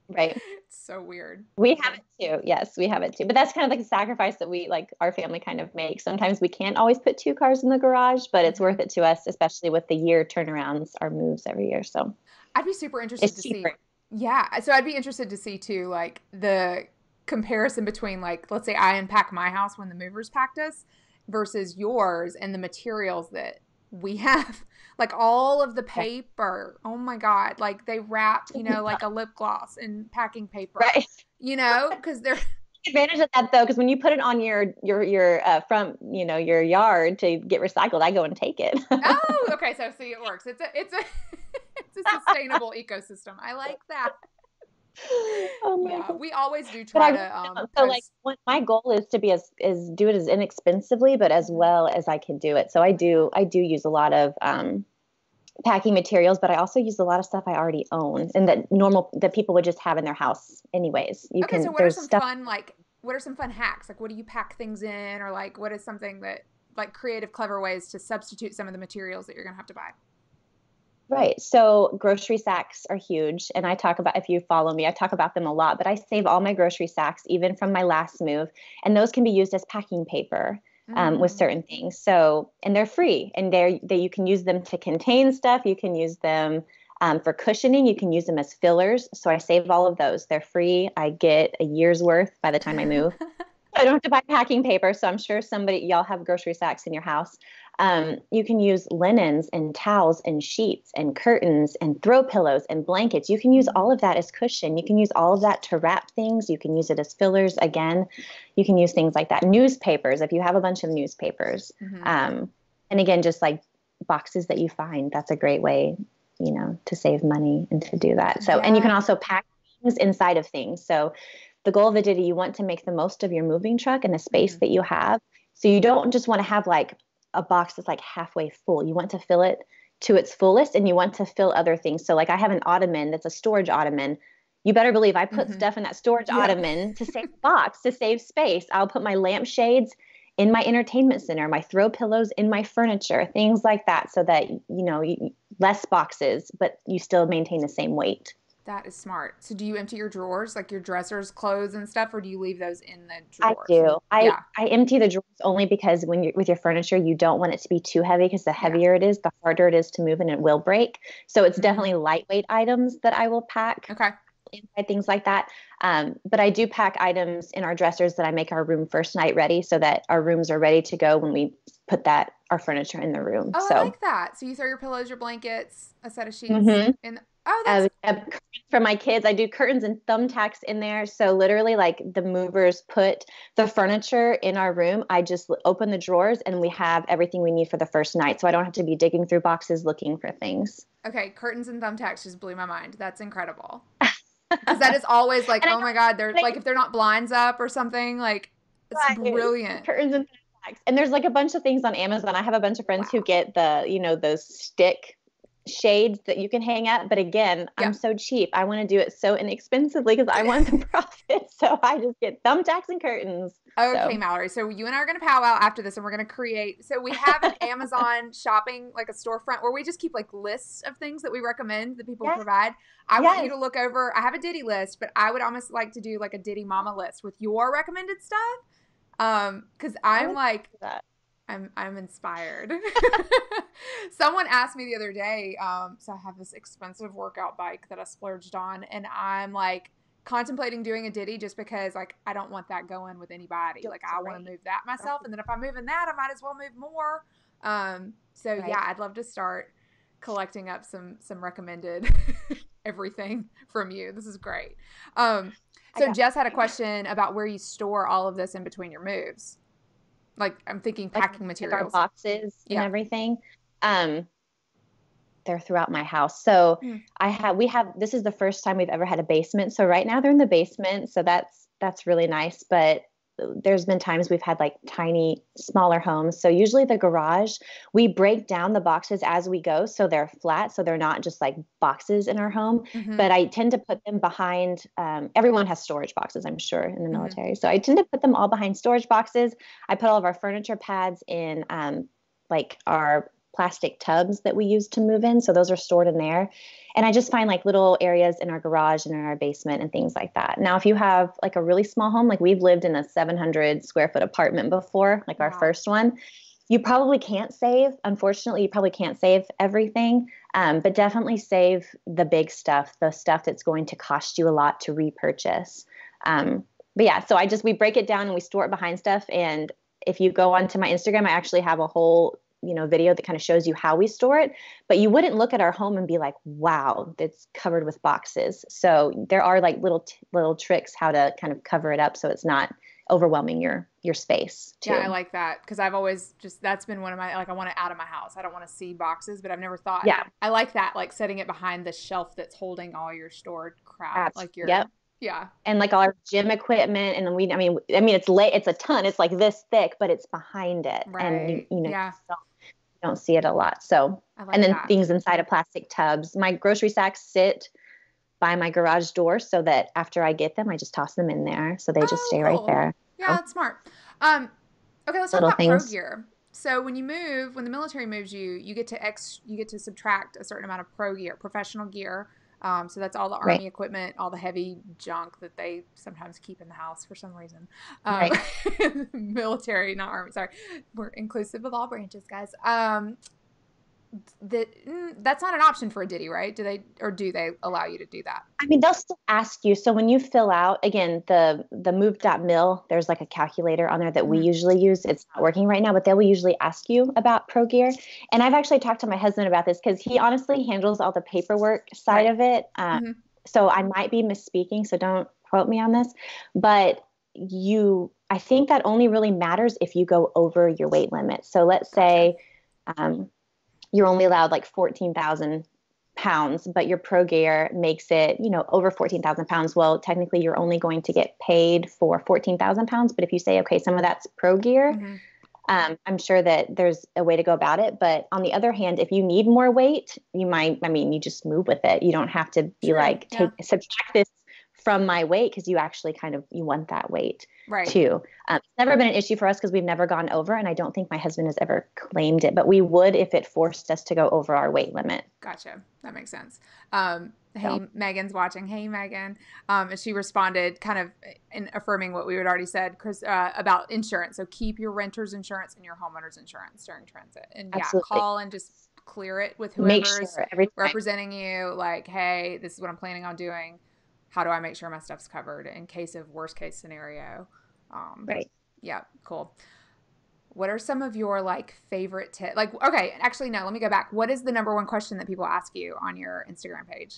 Right. It's so weird. We have it too. Yes, we have it too. But that's kind of like a sacrifice that we like our family kind of makes. Sometimes we can't always put two cars in the garage, but it's Mhm. worth it to us, especially with the year turnarounds, our moves every year. So I'd be super interested it's to see. cheaper. Yeah, so I'd be interested to see too, like the comparison between, like, let's say I unpack my house when the movers packed us versus yours, and the materials that we have. Like all of the paper. Oh my God. Like they wrap, you know, like a lip gloss in packing paper, Right. you know, because they're Advantage of that though, because when you put it on your your your uh, front, you know, your yard to get recycled, I go and take it. oh, okay. So see, it works. It's a it's a it's a sustainable ecosystem. I like that. Oh my Yeah, god! we always do But I try really to um don't. So like, post. what my goal is to be as is do it as inexpensively, but as Mhm. well as I can do it. So I do I do use a lot of um, packing materials, but I also use a lot of stuff I already own and that normal that people would just have in their house anyways. You Okay, so can what are there's some stuff. fun like what are some fun hacks? Like what do you pack things in, or like what is something that, like, creative clever ways to substitute some of the materials that you're going to have to buy? Right. So grocery sacks are huge. And I talk about, if you follow me, I talk about them a lot, but I save all my grocery sacks, even from my last move. And those can be used as packing paper um, with Mm. certain things. So, and they're free and they're, they, you can use them to contain stuff. You can use them um, for cushioning. You can use them as fillers. So I save all of those. They're free. I get a year's worth by the time I move. I don't have to buy packing paper, so I'm sure somebody y'all have grocery sacks in your house. Um, you can use linens and towels and sheets and curtains and throw pillows and blankets. You can use all Mm. of that as cushion. You can use all of that to wrap things. You can use it as fillers. Again, you can use things like that. Newspapers, if you have a bunch of newspapers, Mhm. um, and again, just like boxes that you find, that's a great way, you know, to save money and to do that. So, and you can Yeah. also pack things inside of things. So the goal of the Ditty, you want to make the most of your moving truck and the space Mhm. that you have. So you don't just want to have like a box that's like halfway full. You want to fill it to its fullest and you want to fill other things. So like I have an ottoman that's a storage ottoman. You better believe I put Mhm. stuff in that storage Yep. ottoman to save box, to save space. I'll put my lampshades in my entertainment center, my throw pillows in my furniture, things like that, so that you know you, less boxes, but you still maintain the same weight. That is smart. So do you empty your drawers, like your dressers, clothes and stuff, or do you leave those in the I drawers? do. I Yeah. I empty the drawers only because when you're with your furniture, you don't want it to be too heavy because the Yeah. heavier it is, the harder it is to move and it will break. So it's Mm. definitely lightweight items that I will pack Okay. inside things like that. Um, but I do pack items in our dressers that I make our room first night ready so that our rooms are ready to go when we put that our furniture in the room. Oh, I So like that. So you throw your pillows, your blankets, a set of sheets mhm. in. Oh, that's uh, uh, for my kids, I do curtains and thumbtacks in there. So literally, like the movers put the furniture in our room. I just l- open the drawers and we have everything we need for the first night. So I don't have to be digging through boxes looking for things. okay. Curtains and thumbtacks just blew my mind. That's incredible. Because that is always like, And I oh my God, they're know like, if they're not blinds up or something, like, it's right. brilliant. Curtains and thumbtacks. And there's like a bunch of things on Amazon. I have a bunch of friends who Wow. get the, you know, those stick shades that you can hang up. But again, I'm Yep. so cheap. I want to do it so inexpensively because I want the profit. So I just get thumbtacks and curtains. Okay, So Mallory. So you and I are going to powwow after this and we're going to create. So we have an Amazon shopping, like a storefront where we just keep like lists of things that we recommend that people yes, provide. I want you yes. to look over. I have a Diddy list, but I would almost like to do like a Diddy Mama list with your recommended stuff. Um, because I I'm would like, do that. I'm I'm inspired. Someone asked me the other day, um, so I have this expensive workout bike that I splurged on, and I'm like contemplating doing a Diddy just because like I don't want that going with anybody. Feel Like I want to great. move that myself, Right. and then if I'm moving that, I might as well move more. Um, so Right. yeah, I'd love to start collecting up some some recommended everything from you. This is great. Um, I so got Jess had a question about where you store all of this in between your moves. Like I'm thinking like packing like our materials. boxes and Yeah. everything. Um, they're throughout my house. So Mm. I have we have this is the first time we've ever had a basement. So right now they're in the basement. So that's that's really nice. But there's been times we've had like tiny, smaller homes. So usually the garage, we break down the boxes as we go. So they're flat. So they're not just like boxes in our home. Mm-hmm. But I tend to put them behind, um, everyone has storage boxes, I'm sure, in the Mm-hmm. military. So I tend to put them all behind storage boxes. I put all of our furniture pads in um, like our plastic tubs that we use to move in. So those are stored in there. And I just find like little areas in our garage and in our basement and things like that. Now, if you have like a really small home, like we've lived in a seven hundred square foot apartment before, like our Wow. first one, you probably can't save. Unfortunately, you probably can't save everything, um, but definitely save the big stuff, the stuff that's going to cost you a lot to repurchase. Um, but yeah, so I just, we break it down and we store it behind stuff. And if you go onto my Instagram, I actually have a whole, you know, video that kind of shows you how we store it, but you wouldn't look at our home and be like, wow, it's covered with boxes. So there are like little, t- little tricks how to kind of cover it up so it's not overwhelming your, your space too. Yeah, I like that because I've always just, that's been one of my, like I want it out of my house. I don't want to see boxes, but I've never thought, Yeah. I like that, like setting it behind the shelf that's holding all your stored crap. That's, like your, yep. Yeah. And like all our gym equipment. And then we, I mean, I mean, it's late, it's a ton, it's like this thick, but it's behind it. Right. And you, you know, yeah. you don't, you don't see it a lot. So, I like and then that. things inside of plastic tubs. My grocery sacks sit by my garage door so that after I get them, I just toss them in there. So they just Oh, stay cool. right there. Yeah, So, that's smart. Um, okay, let's talk little about pro things. gear. So when you move, when the military moves you, you get to ex, you get to subtract a certain amount of pro gear, professional gear. Um, so that's all the Army Right. equipment, all the heavy junk that they sometimes keep in the house for some reason. Um, Right. Military, not Army. Sorry, we're inclusive of all branches, guys. Um, that mm, that's not an option for a Diddy, right? Do they or do they allow you to do that? I mean, they'll still ask you. So when you fill out, again, the the move.mil, there's like a calculator on there that we Mhm. usually use. It's not working right now, but they will usually ask you about pro gear. And I've actually talked to my husband about this because he honestly handles all the paperwork side Right. of it. Um, Mhm. So I might be misspeaking, so don't quote me on this. But you, I think that only really matters if you go over your weight limit. So let's say um, you're only allowed like fourteen thousand pounds, but your pro gear makes it, you know, over fourteen thousand pounds. Well, technically you're only going to get paid for fourteen thousand pounds. But if you say, okay, some of that's pro gear, Mhm. um, I'm sure that there's a way to go about it. But on the other hand, if you need more weight, you might, I mean, you just move with it. You don't have to be True. like, Yeah. take, subtract this from my weight because you actually kind of, you want that weight Right. too. Um, it's never been an issue for us because we've never gone over, and I don't think my husband has ever claimed it, but we would if it forced us to go over our weight limit. Gotcha. That makes sense. Um, hey, So. Megan's watching. Hey, Megan. Um, and she responded kind of in affirming what we had already said, Chris, uh, about insurance. So keep your renter's insurance and your homeowner's insurance during transit. And yeah, Absolutely. call and just clear it with Make whoever's sure every time. representing you. Like, hey, this is what I'm planning on doing. How do I make sure my stuff's covered in case of worst case scenario? Um, Right. Yeah, cool. What are some of your like favorite tips? Like, okay, actually, no, let me go back. What is the number one question that people ask you on your Instagram page?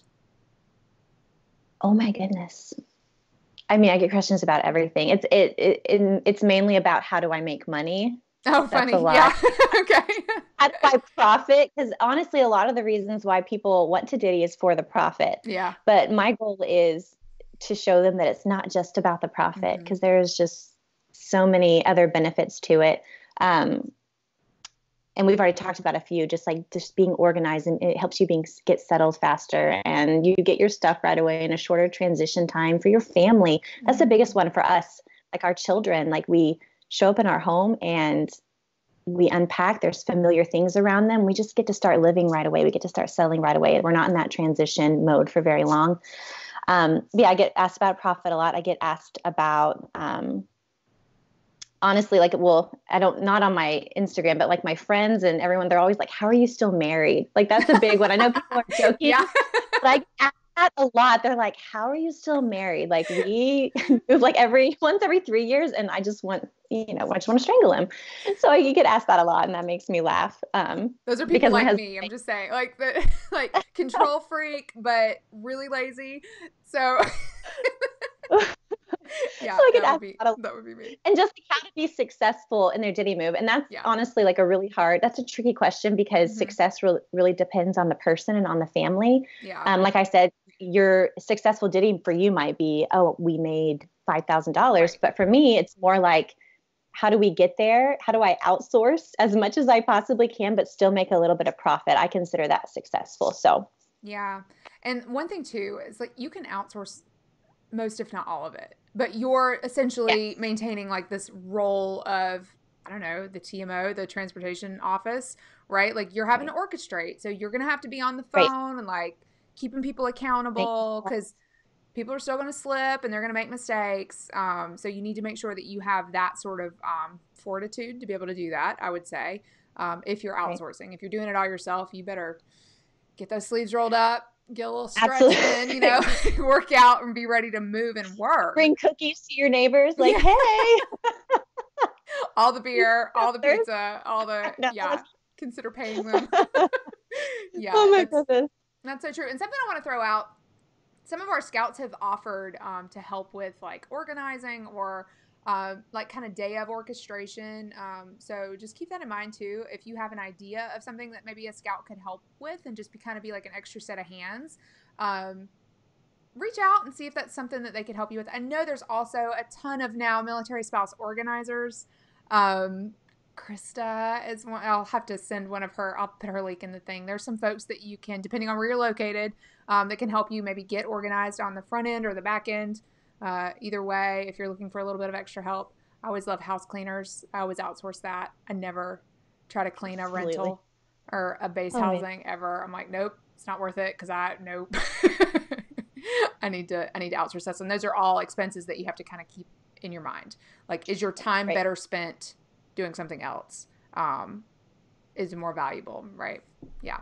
Oh my goodness. I mean, I get questions about everything. It's it, it, it it's mainly about how do I make money? Oh, That's funny. a lot. Yeah. Okay. How do I profit? Because honestly, a lot of the reasons why people want to Diddy is for the profit. Yeah. But my goal is to show them that it's not just about the profit, because Mhm. there's just so many other benefits to it. Um, and we've already talked about a few, just like just being organized, and it helps you being get settled faster, and you get your stuff right away in a shorter transition time for your family. That's the Mhm. biggest one for us, like our children. Like we show up in our home and we unpack, there's familiar things around them. We just get to start living right away. We get to start selling right away. We're not in that transition mode for very long. Um, yeah, I get asked about profit a lot. I get asked about, um, honestly, like, well, I don't, not on my Instagram, but like my friends and everyone, they're always like, how are you still married? Like, that's a big one. I know people are joking, Yeah. but I get asked that a lot. They're like, how are you still married? Like we move like every, once every three years. And I just want, you know, I just want to strangle him. So I get asked that a lot, and that makes me laugh. Um, Those are people because my like husband- me. I'm just saying, like the like control freak, but really lazy. So yeah, So I get that would asked be that a lot. that would be me. And just like how to be successful in their Diddy move. And that's Yeah. honestly like a really hard, that's a tricky question, because Mhm. success really, really depends on the person and on the family. Yeah. Um, like I said, your successful Diddy for you might be, oh, we made five thousand dollars. Right. But for me, it's more like, how do we get there? How do I outsource as much as I possibly can, but still make a little bit of profit? I consider that successful. So Yeah. And one thing too is like you can outsource most, if not all of it, but you're essentially yes. maintaining like this role of I don't know, the T M O, the transportation office, right? Like you're having Right. to orchestrate. So you're going to have to be on the Right. phone and like keeping people Right. accountable because people are still going to slip and they're going to make mistakes. Um, so you need to make sure that you have that sort of um, fortitude to be able to do that, I would say. Um, if you're Right. outsourcing, if you're doing it all yourself, you better get those sleeves rolled up, get a little stretch Absolutely. in, you know, work out and be ready to move and work. Bring cookies to your neighbors, like, Yeah. hey. All the beer, all the pizza, all the, No. yeah, consider paying them. Yeah, Oh my that's, goodness. that's so true. And something I want to throw out, some of our scouts have offered um, to help with like organizing or uh, like kind of day of orchestration. Um, so just keep that in mind too. If you have an idea of something that maybe a scout could help with and just be kind of be like an extra set of hands, um, reach out and see if that's something that they could help you with. I know there's also a ton of now military spouse organizers. Um, Krista is one. I'll have to send one of her. I'll put her link in the thing. There's some folks that you can, depending on where you're located, um, that can help you maybe get organized on the front end or the back end. Uh, either way, if you're looking for a little bit of extra help, I always love house cleaners. I always outsource that. I never try to clean a Absolutely. rental or a base Oh, housing yeah. ever. I'm like, nope, it's not worth it because I nope. I need to I need to outsource that. And those are all expenses that you have to kind of keep in your mind. Like, is your time Right. better spent doing something else? Um, is more valuable, right? Yeah,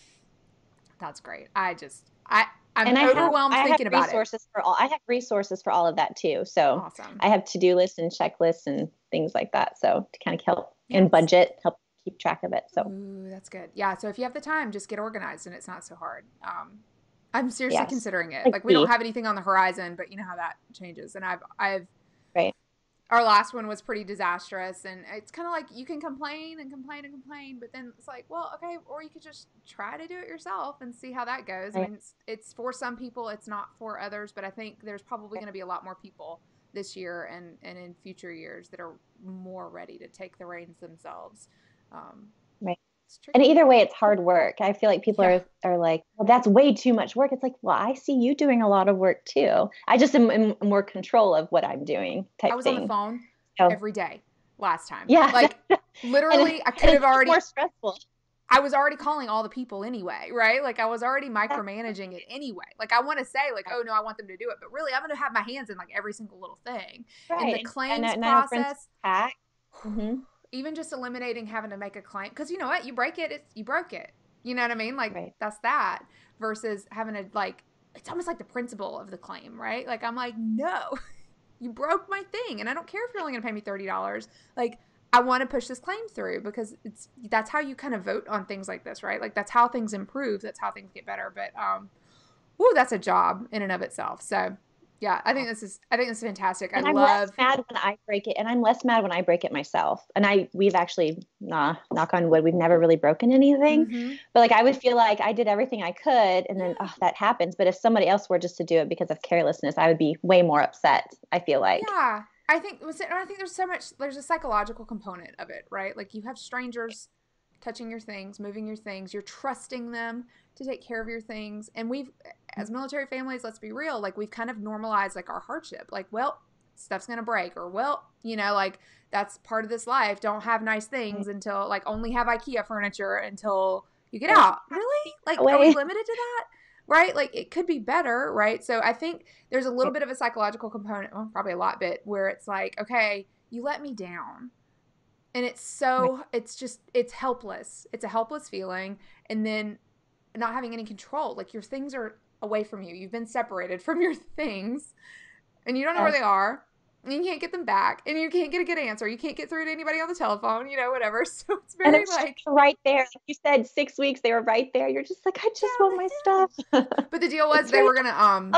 that's great. I just I I'm And I have overwhelmed I have thinking about it. resources for all I have resources for all of that too. So Awesome. I have to-do lists and checklists and things like that. So to kind of help Yes. and budget, help keep track of it. So Ooh, that's good. Yeah. So if you have the time, just get organized and it's not so hard. Um, I'm seriously yes. considering it. Like Like we don't me. have anything on the horizon, but you know how that changes. And I've I've Right. our last one was pretty disastrous, and it's kind of like you can complain and complain and complain, but then it's like, well, okay, or you could just try to do it yourself and see how that goes. I Right. mean, it's, it's for some people, it's not for others, but I think there's probably going to be a lot more people this year and, and in future years that are more ready to take the reins themselves. Um, Right. it's tricky. And either way, it's hard work. I feel like people Yeah. are, are like, well, that's way too much work. It's like, well, I see you doing a lot of work too. I just am in more control of what I'm doing type I was thing. on the phone So, every day last time. yeah. Like and, literally, I and could have it's already. more stressful. I was already calling all the people anyway, right? Like I was already micromanaging it anyway. Like I want to say like, oh no, I want them to do it. But really, I'm going to have my hands in like every single little thing. Right. In the And, claims and I know friends process, pack. Mm-hmm. even just eliminating having to make a claim. Because you know what? You break it, it's, you broke it. You know what I mean? Like Right. that's that versus having to like, it's almost like the principle of the claim, right? Like I'm like, no, you broke my thing. And I don't care if you're only going to pay me thirty dollars. Like, I want to push this claim through because it's that's how you kind of vote on things like this, right? Like that's how things improve. That's how things get better. But um, ooh, that's a job in and of itself. So yeah, I think this is I think this is fantastic. And I I'm love. less mad when I break it, and I'm less mad when I break it myself. And I we've actually, nah, knock on wood, we've never really broken anything. Mm-hmm. But like I would feel like I did everything I could, and then Yeah. oh, that happens. But if somebody else were just to do it because of carelessness, I would be way more upset. I feel like. Yeah, I think was it, I think there's so much. There's a psychological component of it, right? Like you have strangers touching your things, moving your things. You're trusting them to take care of your things. And we've, as military families, let's be real, like we've kind of normalized like our hardship. Like, well, stuff's going to break or, well, you know, like that's part of this life. Don't have nice things until like only have IKEA furniture until you get out. Really? Like, are we limited to that? Right? Like it could be better. Right. So I think there's a little bit of a psychological component, well, probably a lot bit where it's like, okay, you let me down. And it's so, it's just, it's helpless. It's a helpless feeling. And then not having any control. Like your things are away from you. You've been separated from your things and you don't know where they are. And you can't get them back. And you can't get a good answer. You can't get through to anybody on the telephone, you know, whatever. So it's very and it's like. right there. Like you said, six weeks, they were right there. You're just like, I just Yeah, want my stuff. But the deal was It's they right- were going to, um,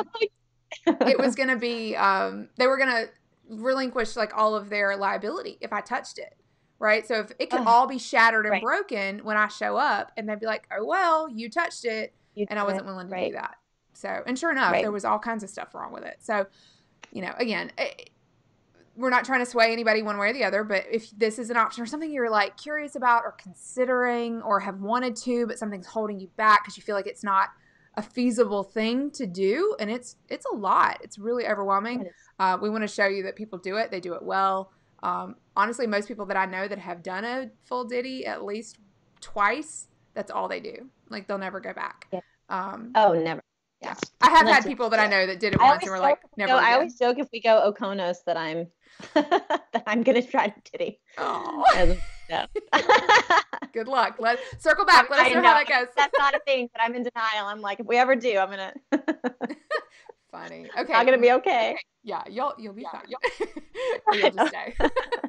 it was going to be, um, they were going to relinquish like all of their liability if I touched it. Right. So if it could Ugh. all be shattered and Right. broken when I show up and they'd be like, oh, well, you touched it. You And I did wasn't it. willing to Right. do that. So, and sure enough, Right. there was all kinds of stuff wrong with it. So, you know, again, it, we're not trying to sway anybody one way or the other, but if this is an option or something you're like curious about or considering or have wanted to, but something's holding you back because you feel like it's not a feasible thing to do. And it's, it's a lot. It's really overwhelming. It is. Uh, we want to show you that people do it. They do it well. Um, honestly, most people that I know that have done a full Diddy at least twice, that's all they do. Like they'll never go back. Yeah. Um, Oh, never. yeah. Yeah. I have Unless had people that I know that did it I once always and were joke like, if we never go, again. I always joke if we go Okonos that I'm that I'm gonna try Diddy. Oh. No. Good luck. Let circle back. Let us I know, know how that goes. that's not a thing, but I'm in denial. I'm like, if we ever do, I'm gonna. Funny. Okay. Not gonna be okay. Yeah, you'll you'll be Yeah, fine. you'll- Or you'll just stay.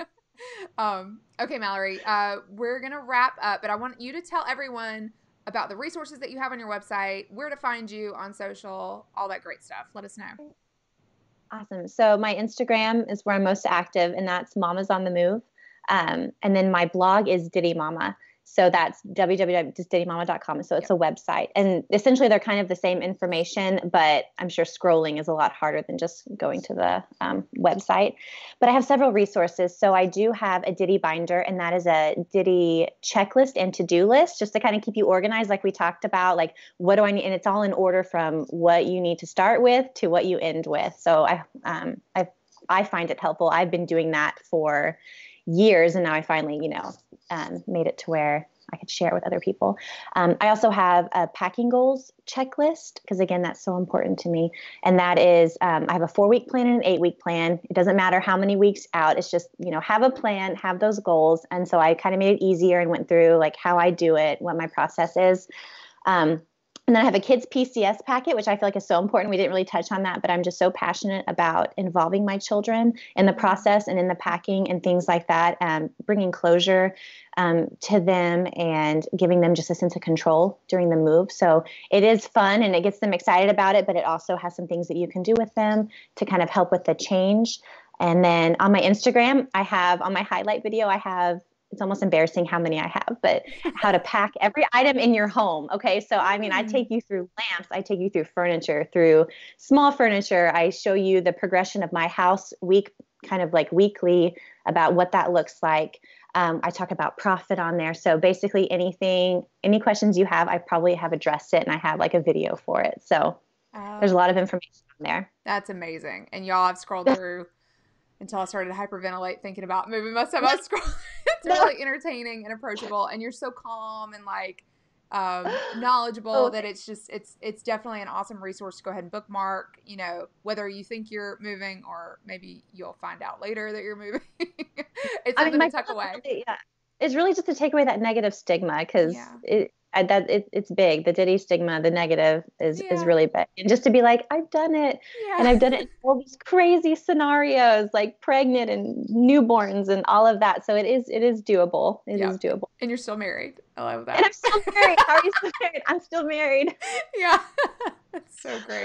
um. Okay, Mallory. Uh, we're gonna wrap up, but I want you to tell everyone about the resources that you have on your website, where to find you on social, all that great stuff. Let us know. Awesome. So my Instagram is where I'm most active, and that's Mamas on the Move. Um, and then my blog is Diddy Mama. So that's w w w dot diddy mama dot com. So it's yep. a website. And essentially they're kind of the same information, but I'm sure scrolling is a lot harder than just going to the um, website. But I have several resources. So I do have a Diddy binder, and that is a Diddy checklist and to-do list, just to kind of keep you organized like we talked about. Like, what do I need? And it's all in order from what you need to start with to what you end with. So I, um, I, I find it helpful. I've been doing that for years, and now I finally, you know, um, made it to where I could share it with other people. Um, I also have a packing goals checklist because, again, that's so important to me. And that is, um, I have a four-week plan and an eight-week plan. It doesn't matter how many weeks out. It's just, you know, have a plan, have those goals. And so I kind of made it easier and went through like how I do it, what my process is. Um, And then I have a kids P C S packet, which I feel like is so important. We didn't really touch on that, but I'm just so passionate about involving my children in the process and in the packing and things like that, um, bringing closure um, to them and giving them just a sense of control during the move. So it is fun and it gets them excited about it, but it also has some things that you can do with them to kind of help with the change. And then on my Instagram, I have on my highlight video, I have it's almost embarrassing how many I have, but how to pack every item in your home. Okay. So, I mean, I take you through lamps, I take you through furniture, through small furniture. I show you the progression of my house week, kind of like weekly about what that looks like. Um, I talk about profit on there. So basically anything, any questions you have, I probably have addressed it and I have like a video for it. So uh, there's a lot of information on there. That's amazing. And y'all have scrolled through until I started to hyperventilate thinking about moving my stuff. I was scrolling. It's really entertaining and approachable, and you're so calm and like um, knowledgeable oh. that it's just it's it's definitely an awesome resource to go ahead and bookmark. You know, whether you think you're moving or maybe you'll find out later that you're moving. It's something I mean, to tuck away. Yeah, it's really just to take away that negative stigma because yeah. it. I, that it, it's big. The Diddy stigma, the negative is, yeah. is really big. And just to be like, I've done it. Yeah. And I've done it in all these crazy scenarios, like pregnant and newborns and all of that. So it is, it is doable. It yeah. is doable. And you're still married. I love that. And I'm still married. How are you still married? I'm still married. Yeah. That's so great.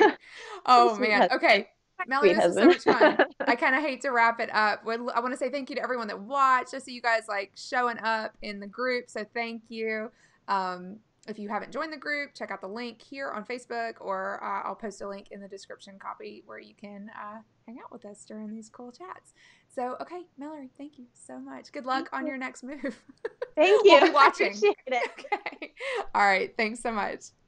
Oh man. Okay. Melanie, this is so much fun. I kind of hate to wrap it up. I want to say thank you to everyone that watched. I see you guys like showing up in the group. So thank you. Um, if you haven't joined the group, check out the link here on Facebook, or uh, I'll post a link in the description copy where you can uh, hang out with us during these cool chats. So, okay, Mallory, thank you so much. Good luck thank on you. your next move. Thank you. We'll be watching. I appreciate it. Okay. All right. Thanks so much.